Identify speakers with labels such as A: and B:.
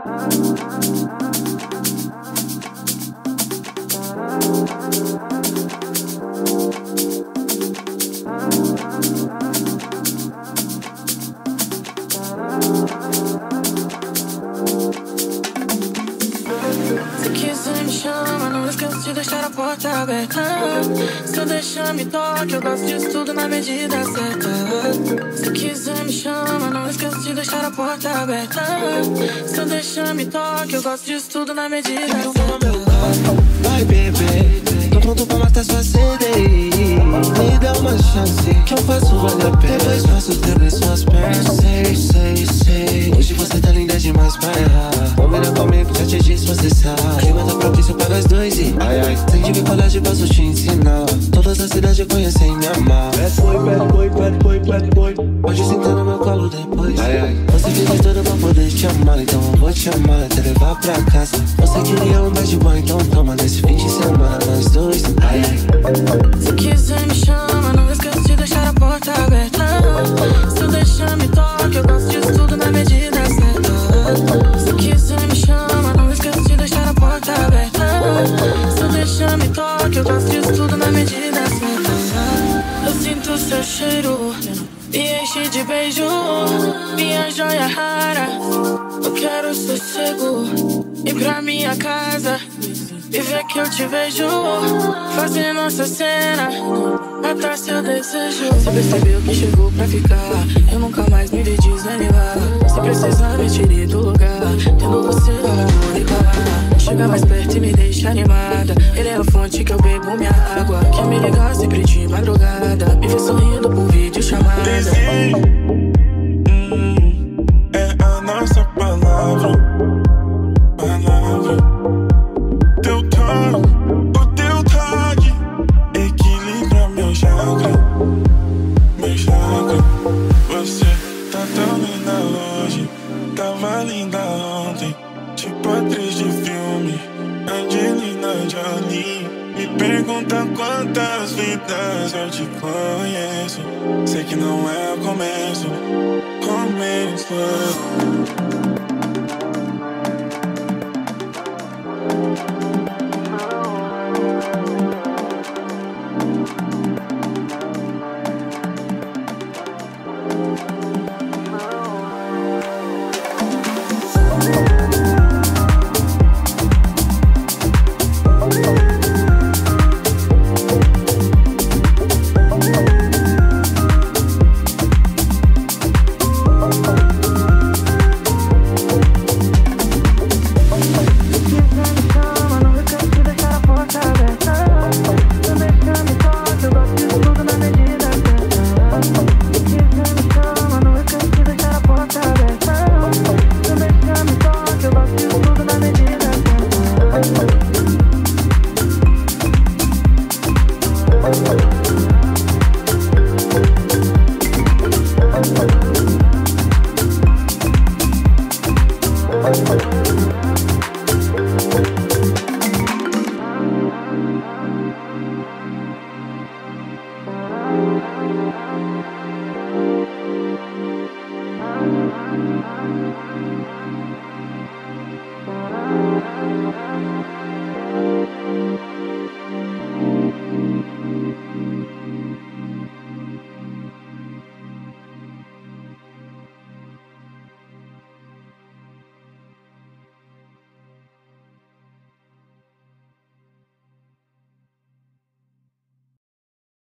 A: Se quiser me chama, não esqueça de deixar a porta aberta. Se deixar me toque, eu gosto disso tudo na medida certa. Se quiser me chama, não esqueça de deixar a porta aberta. Se deixar me toque, eu gosto disso tudo na medida certa.
B: Vai, bebê, tô pronto pra matar sua sede. Me dá uma chance, que eu faço valer a pena. Depois faço tremer suas pernas. Sei, hoje você tá linda demais pra errar. Combina comigo, já te disse, você sabe. Clima tá propício pra nós dois e ai, sem dificuldade posso te ensinar. Todas as cidades conhecem me amar. Bad boy, pode sentar no meu colo depois. Você fez tudo pra poder te amar, então eu vou te amar até levar pra casa. Você queria um bad boy, então toma nesse fim de semana nós dois.
A: Se quiser me chama, não esqueça de deixar a porta aberta. Se deixar me toque, eu gosto disso tudo na medida certa. Se quiser me chama, não esqueça de deixar a porta aberta. Se deixar me toque, eu gosto disso tudo na medida certa. Eu sinto seu cheiro, me enche de beijo, minha joia rara. Eu quero sossego, ir pra minha casa e ver que eu te vejo, fazer nossa cena, matar seu desejo. Você percebeu que chegou pra ficar, eu nunca mais me vi desanimar. Se precisar me tire do lugar, tendo você no amor e calar. Chega mais perto e me deixa animada, ele é a fonte que eu bebo minha água. Quer me ligar sempre de madrugada, me ver sorrindo por vídeo chamada.
C: É a nossa palavra. O teu toque equilibra meu chakra. Você tá tão linda hoje, tava linda ontem, tipo atriz de filme, Angelina Jolie. Me pergunta quantas vidas eu te conheço. Sei que não é o começo.
A: Thank you.